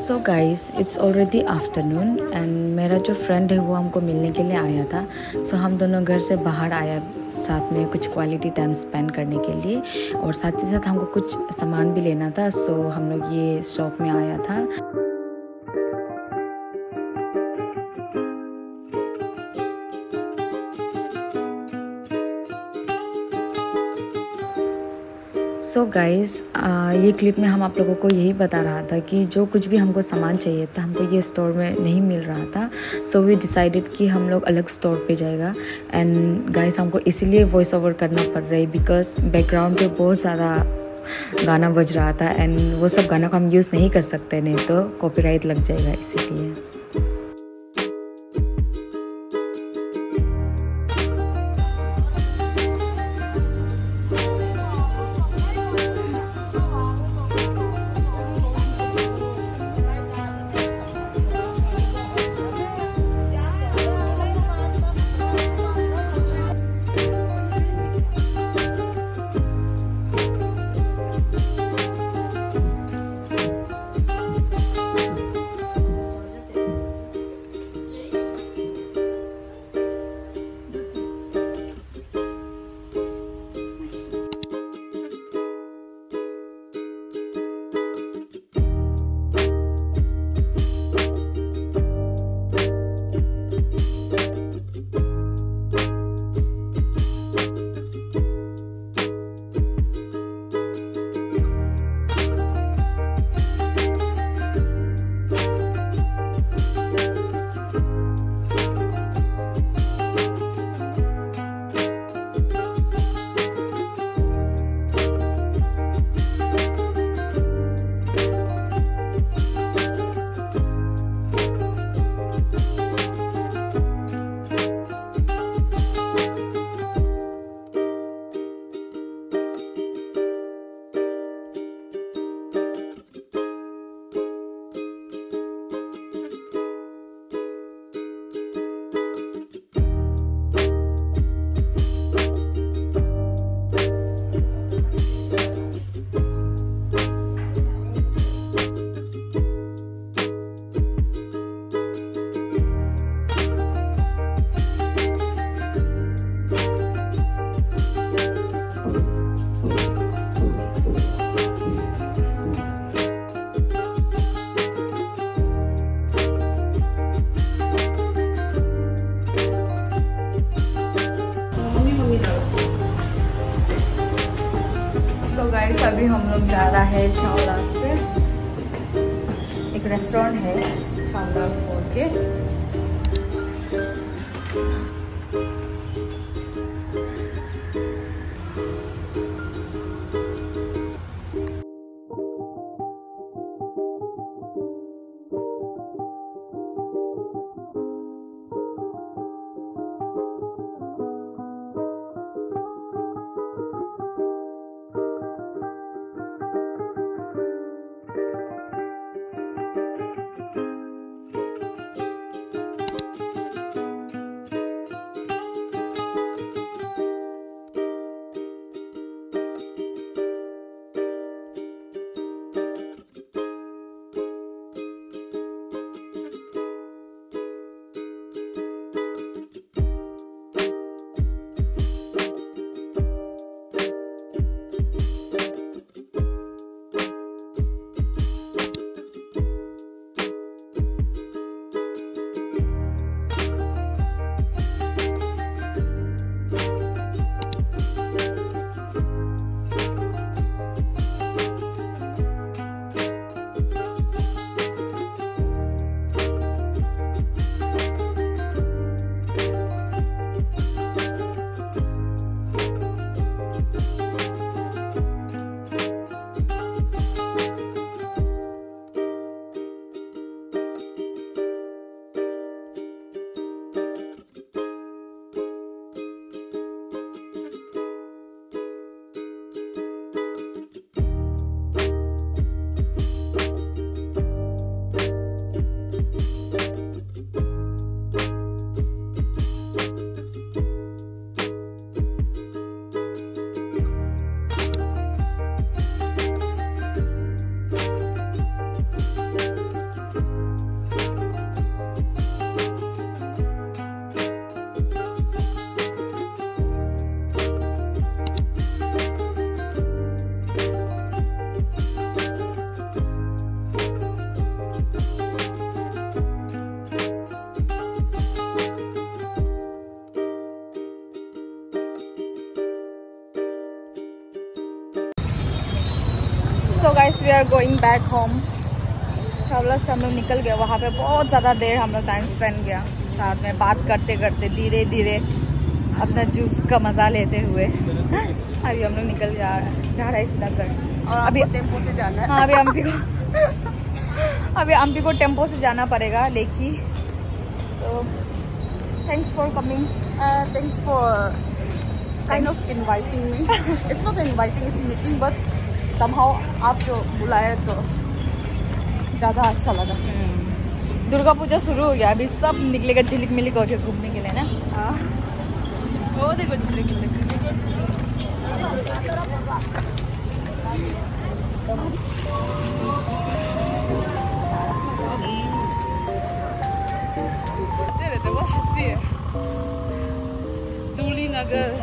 So guys it's already afternoon and मेरा जो friend है वो हमको मिलने के लिए आया था। सो हम दोनों घर से बाहर आया साथ में कुछ क्वालिटी टाइम स्पेंड करने के लिए, और साथ ही साथ हमको कुछ सामान भी लेना था। सो हम लोग ये शॉप में आया था। सो गाइस ये क्लिप में हम आप लोगों को यही बता रहा था कि जो कुछ भी हमको सामान चाहिए था हमको ये स्टोर में नहीं मिल रहा था। सो वी डिसाइडेड कि हम लोग अलग स्टोर पे जाएगा। एंड गाइस हमको इसीलिए वॉइस ओवर करना पड़ रहा है बिकॉज बैकग्राउंड पे बहुत ज़्यादा गाना बज रहा था एंड वो सब गाना को हम यूज़ नहीं कर सकते, नहीं तो कॉपीराइट लग जाएगा इसीलिए। सो गाइस अभी हम लोग जा रहा है छावदास पे। एक रेस्टोरेंट है छावदास बोल के। So guys we are going back home. Chawla से हम लोग निकल गए। वहाँ पे बहुत ज़्यादा देर हम लोग टाइम स्पेंड किया साथ में, बात करते करते धीरे धीरे अपना जूस का मज़ा लेते हुए। अभी हम लोग निकल जा रहा है सीधा घर। और अभी टेम्पो से जाना है। हाँ, अभी अम्पी को टेम्पो से जाना पड़ेगा लेकी। So thanks for coming, thanks for kind of inviting me. It's not inviting, it's meeting, but somehow आप जो बुलाए तो ज़्यादा अच्छा लगा। दुर्गा पूजा शुरू हो गया, अभी सब निकलेगा झिलिक मिलिक होके घूमने के लिए ना। हाँ, वो देखो झिलिक मिलिक। वो हंसी है दूली नगर।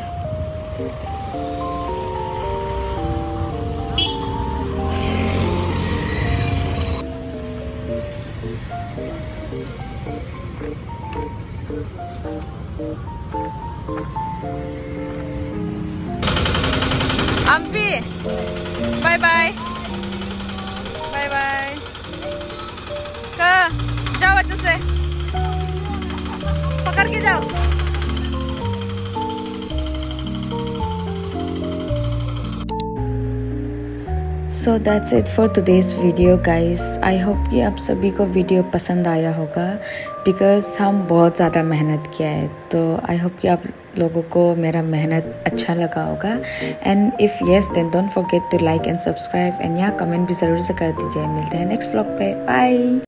अम्पी बाय बाय बाय बाय। जाओ अच्छे से पकड़ के जाओ। So that's it for today's video guys. I hope कि आप सभी को वीडियो पसंद आया होगा, बिकॉज हम बहुत ज़्यादा मेहनत किया है। तो आई होप कि आप लोगों को मेरा मेहनत अच्छा लगा होगा। And if yes then don't forget to like and subscribe, एंड यहाँ कमेंट भी ज़रूर से कर दीजिए। मिलते हैं नेक्स्ट व्लॉग पे। बाय।